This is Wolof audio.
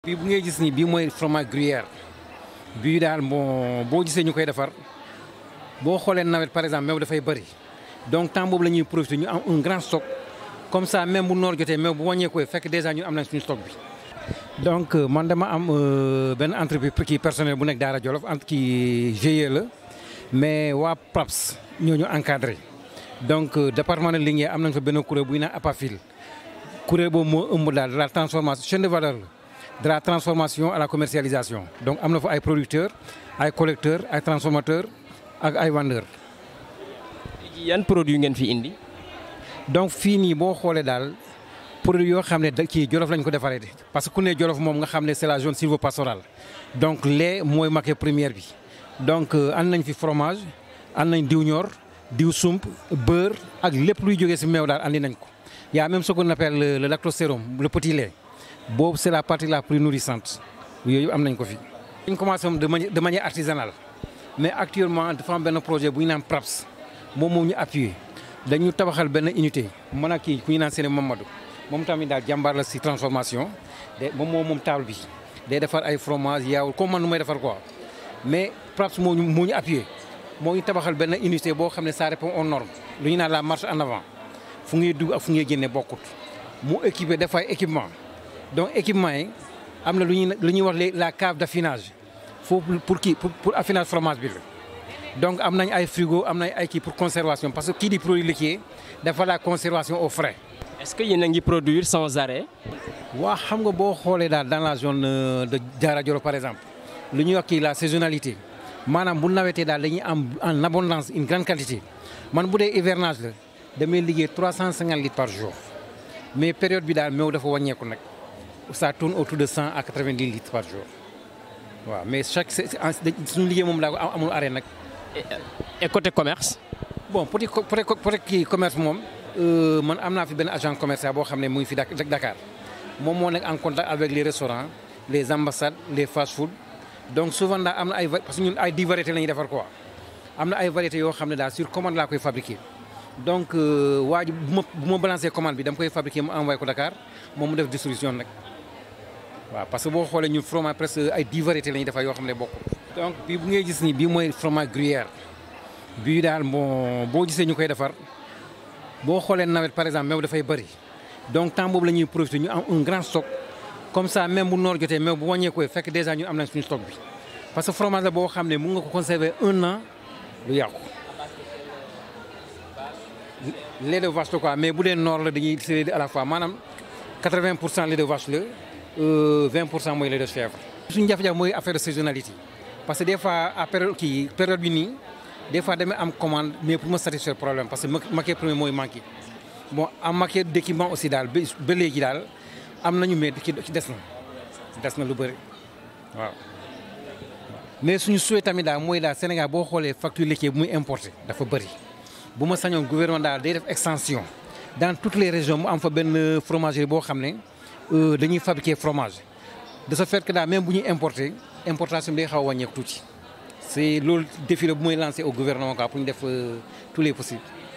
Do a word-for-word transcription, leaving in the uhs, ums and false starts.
bii bu ngay gis ni bii mooy fromage gruyère bii daal bon boo gisee ñu koy defar boo xoolee nawet par exemple meew dafay bëri donc temps boobu la ñuy profité ñu am un grand stock comme ça même bu noor jotee meew bu wàññeekoo fekk déjà ñun am nañ suñu stock bi. donc man dama am benn entreprise kii personnel bu nekk Daara Jolof entre kii G I E la mais waa PRAPS ñoo ñu encadré donc département de Linguère am nañ fa benn kuréel buy naan APAFIL kuréel boobu moo ëmb daal de la transformation chaîne de valeur la. De la transformation à la commercialisation donc am na fa ay producteurs ay collecteurs ay transformateurs ak ay vendeurs. yan produits ngeen fi indi. donc fii nii boo xoolee daal produits yoo xam ne da kii Jolof lañ ko defaree parce que ku ne Jolof moom nga xam ne c'est la zone sylvopastorale donc lait mooy matière première bi donc ànd nañ fi fromage ànd nañ diw ñor diw sump beurre ak lépp luy jógee ci meew daal andi nañ ko y a même ce qu'on appelle le lactosérum le petit lait. boobu c'est la partie la plus nourrissante yooyu am nañ ko fi. dañ commencé de manière de manière artisanale mais actuellement dafa am benn projet bu ñu naan PRAPS moom moo ñu appuyé dañu tabaxal benn unité mën a kii ku ñu naan Séné Mamadou moom tamit daal jàmbaar la ci transformation de moom moo moom table bi day defar ay fromage yaawul comme man nu may defar quoi mais PRAPS moo ñu moo ñu appuyé moo ñu tabaxal benn unité boo xam ne ça répond aux normes lu ñu naan la marche en avant fu ngay dugg ak fu ngay génne bokkut mu équipé def ay équipement. donc équipement yi am na lu ñuy lu ñuy wax la cave d'affinage foofu pour kii pour pour affinage fromage bi la donc am nañ ay frigo am nañ ay kii pour conservation parce que kii di produit laitier dafa la conservation au frais. est-ce que yéen a ngi produire sans arrêt. waa xam nga boo xoolee daal dans la zone de Daara Jolof par exemple lu ñuy wax kii la saisonnalité maanaam bu nawetee daal dañuy am en abondance une grande quantité man bu dee hivernage la damay liggéey trois cent cinquante litres par jour mais période bi daal meew dafa wàññeeku nag. ça tourne autour de cent à quatre-vingt-dix litres par jour waaw mais chaque suñu liggéey moom daa ko amul arrêt nag. et côté commerce. bon côté côté kii commerce moom man am naa fi benn agent commercial boo xam ne mu ngi fi Dakar moom moo nekk en contact avec les restaurants les ambassades les fast-food donc souvent daal am na ay parce que ñun ay dix variétés la ñuy defar quoi am na ay variétés yoo xam ne daal sur commande laa koy fabriquer donc waa ji bu ma bu ma balancer commande bi dama koy fabriquer mu envoyé ko Dakar moom mu def distribution nag. waaw parce que boo xoolee ñun fromage presque ay dix variétés la ñuy defar yoo xam ne bokkul. donc bii bu ngay gis ni bii mooy fromage gruyère bii daal bon boo gisee ñu koy defar boo xoolee nawet par exemple meew dafay bëri donc temps boobu la ñuy profité ñu am un grand stock comme ça même bu noor jotee meew bu wàññeekoo fekk déjà ñun am nañ suñu stock bi parce que fromage la boo xam ne mun nga ko conserver un an lu yàqu. lait de vache la quoi mais bu dee noor la dañuy séddale à la fois maanaam quatre-vingts pour cent lait de vache la. vingt pour cent mooy lait de chèvre. suñu jafe-jafe mooy affaire de saisonnalité parce que des fois à période kii période bi nii des fois damay am commande mais pour ma satisfaire problème parce que matière première mooy manqué bon en matière d'équipement aussi daal ba ba léegi daal am nañu mais ci des na des na lu bëri waaw. mais suñu souhait tamit daal mooy daal Sénégal boo xoolee facture laitière bu muy importé dafa bëri bu ma sañoon gouvernement daal day def extension dans toutes les régions mu am fa benn fromagerie boo xam ne. dañuy fabriquer fromage de ce fait que daal même bu ñuy importer importation bi day xaw a wàññeeku tuuti c'est loolu défi la bu muy lancer au gouvernement quoi pour ñu def tous les possibles.